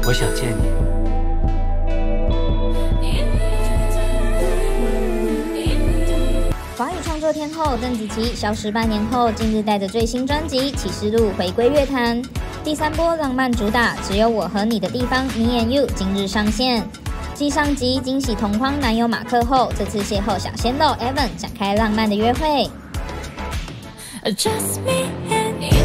我想见你。 华语创作天后邓紫棋消失半年后，近日带着最新专辑《启示录》回归乐坛。第三波浪漫主打《只有我和你的地方》Me and You 今日上线。继上集惊喜同框男友马克后，这次邂逅小鲜肉 Evan 展开浪漫的约会。 Just me and you.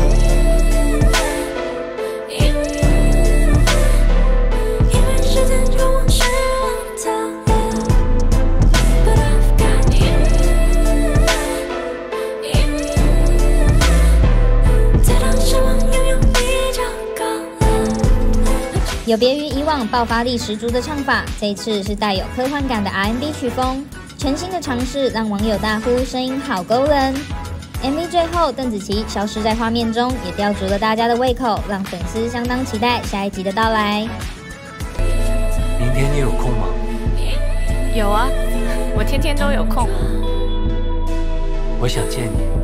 有别于以往爆发力十足的唱法，这一次是带有科幻感的 R&B 曲风，全新的尝试让网友大呼声音好勾人。MV 最后，邓紫棋消失在画面中，也吊足了大家的胃口，让粉丝相当期待下一集的到来。 明天你有空吗？ 有啊，我天天都有空。 我想见你。